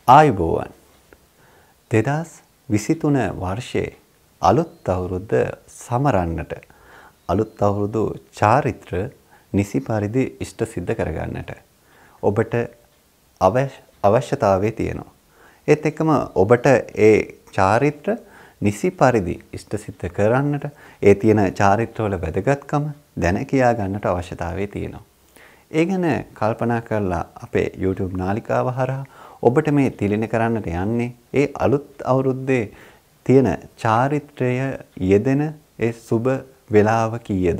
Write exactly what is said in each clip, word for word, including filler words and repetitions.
ආයුබෝවන් දෙදහස් විසිතුන වර්ෂයේ අලුත් අවුරුද්ද සමරන්නට අලුත් අවුරුදු චාරිත්‍ර නිසි පරිදි ඉෂ්ට සිද්ධ කරගන්නට ඔබට අවශ්‍යතාවය තියෙනවා. ඒත් එක්කම ඔබට ඒ චාරිත්‍ර නිසි පරිදි ඉෂ්ට සිද්ධ කරන්නට ඒ තියෙන චාරිත්‍රවල වැදගත්කම දැන කියා ගන්නට අවශ්‍යතාවය තියෙනවා. ඒ ගැන කල්පනා කරලා අපේ YouTube නාලිකාව හරහා ඔබට මේ තිලින කරන්නට යන්නේ ඒ අලුත් අවුරුද්දේ තියෙන චාරිත්‍රය යෙදෙන ඒ සුබ වේලාව කීයද?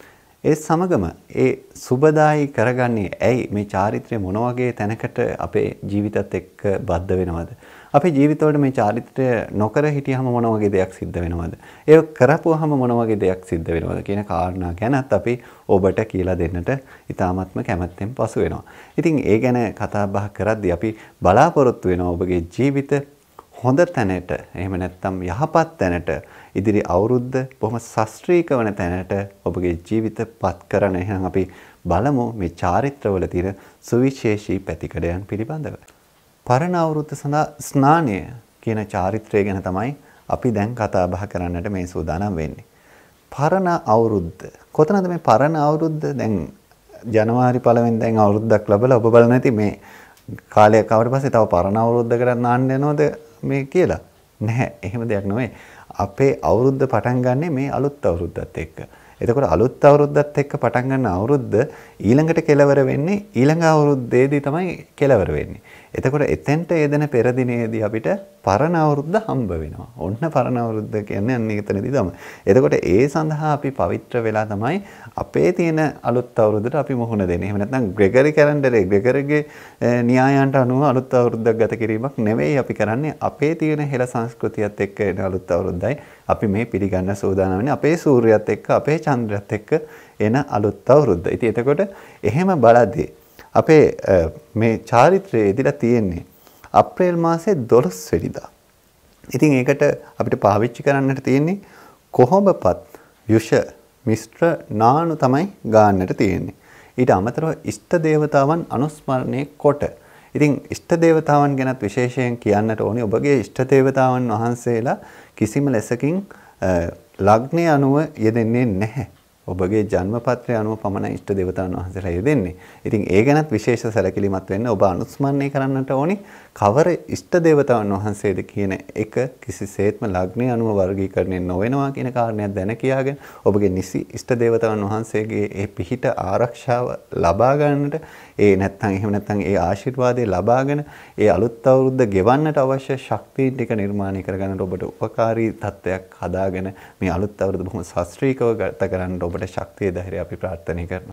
ඒ සමගම ඒ සුබදායි කරගන්නේ ඇයි මේ චාරිත්‍රය මොන වගේ තැනකට අපේ ජීවිතත් එක්ක බද්ධ වෙනවද? අපේ ජීවිතවල මේ චාරිත්‍රය නොකර හිටියහම මොන වගේ දෙයක් සිද්ධ වෙනවද? ඒක කරපුවාම මොන වගේ දෙයක් සිද්ධ වෙනවද කියන කාරණා ගැනත් අපි ඔබට කියලා දෙන්නට ඉතාමත්ම කැමැත්තෙන් පසු වෙනවා. ඉතින් ඒ ගැන කතා බහ කරද්දී අපි බලාපොරොත්තු වෙනවා ඔබගේ ජීවිත හොඳ තැනට එහෙම නැත්නම් යහපත් තැනට ඉදිරි අවුරුද්ද බොහොම ශාස්ත්‍රීය වන තැනට ඔබගේ ජීවිතපත් කරන එහෙනම් අපි බලමු මේ චාරිත්‍රවල තියෙන සුවිශේෂී පැතිකඩයන් පිළිබඳව. පරණ අවුරුද්ද සඳහා ස්නානය කියන චාරිත්‍රය ගැන තමයි අපි දැන් කතා බහ කරන්නට මේ සූදානම් වෙන්නේ. පරණ අවුරුද්ද. කොතනද මේ පරණ අවුරුද්ද? දැන් ජනවාරි පළවෙනි දැන් අවුරුද්දක් ලැබලා ඔබ බලන ඇති මේ කාලයක් ආවට පස්සේ තව පරණ අවුරුද්දකට නාන්න යනවද මේ කියලා? නැහැ. එහෙම දෙයක් නෙවෙයි. අපේ අවුරුද්ද පටන් ගන්නෙ මේ අලුත් අවුරුද්දත් එක්ක. එතකොට අලුත් අවුරුද්දත් එක්ක පටන් ගන්න අවුරුද්ද ඊළඟට කෙලවර වෙන්නේ ඊළඟ අවුරුද්දේදී තමයි කෙලවර වෙන්නේ. එතකොට එතෙන්ට යෙදෙන පෙර දිනේදී අපිට පරණ අවුරුද්ද හම්බ වෙනවා. ඔන්න පරණ අවුරුද්ද කියන්නේ අන්න එතනදී තමයි. එතකොට ඒ සඳහා අපි පවිත්‍ර වෙලා තමයි අපේ තියෙන අලුත් අවුරුද්දට අපි මුහුණ දෙන්නේ. එහෙම නැත්නම් ග්‍රෙගරි කැලෙන්ඩරේ ග්‍රෙගරිගේ න්‍යායයන්ට අනුව අලුත් අවුරුද්දක් ගත කිරීමක් නෙවෙයි අපි කරන්නේ. අපේ තියෙන හෙළ සංස්කෘතියත් එක්ක එන අලුත් අවුරුද්දයි අපි මේ පිළිගන්න සූදානම් වෙන්නේ. අපේ සූර්යයත් එක්ක අපේ චන්ද්‍රයත් එක්ක එන අලුත් අවුරුද්ද. ඉතින් එතකොට එහෙම බලද්දී අපේ මේ චාරිත්‍රයේ ඉදලා තියෙන්නේ අප්‍රේල් මාසේ දොළොස් වෙනිදා. ඉතින් ඒකට අපිට පාවිච්චි කරන්නට තියෙන්නේ කොහොඹපත් යුෂ මිශ්‍ර නානු තමයි ගන්නට තියෙන්නේ. ඊට අමතරව ඉෂ්ට දේවතාවන් අනුස්මරණය කොට. ඉතින් ඉෂ්ට දේවතාවන් ගැනත් විශේෂයෙන් කියන්නට ඕනේ ඔබගේ ඉෂ්ට දේවතාවන් වහන්සේලා කිසිම ලෙසකින් ලග්නය අනුව යෙදෙන්නේ නැහැ. ඔබගේ ජන්මපත්‍රය අනුව පමණයි ඉෂ්ට දේවතාවුන් වහන්සේලා යෙදෙන්නේ. ඉතින් ඒ ගැනත් විශේෂ සැලකිලිමත් වෙන්න ඔබ අනුස්මරණය කරන්නට ඕනි. කවර ඉෂ්ට දේවතාවුන් වහන්සේද කියන එක කිසිසේත්ම ලග්නය අනුව වර්ගීකරණය නොවෙනවා කියන කාරණයක් දැන කියාගෙන ඔබගේ නිසි ඉෂ්ට දේවතාවුන් වහන්සේගේ ඒ පිහිට ආරක්ෂාව ලබා ගන්නට ඒ නැත්නම් එහෙම නැත්නම් ඒ ආශිර්වාදය ලබාගෙන ඒ අලුත් අවුරුද්ද ගෙවන්නට අවශ්‍ය ශක්තිය ටික නිර්මාණය කරගන්නට ඔබට උපකාරී තත්ත්වයක් හදාගෙන මේ අලුත් අවුරුද්ද බොහොම ශාස්ත්‍රීයව ගත කරන්න ඔබට ශක්තිය ධෛර්යය අපි ප්‍රාර්ථනා කරනවා.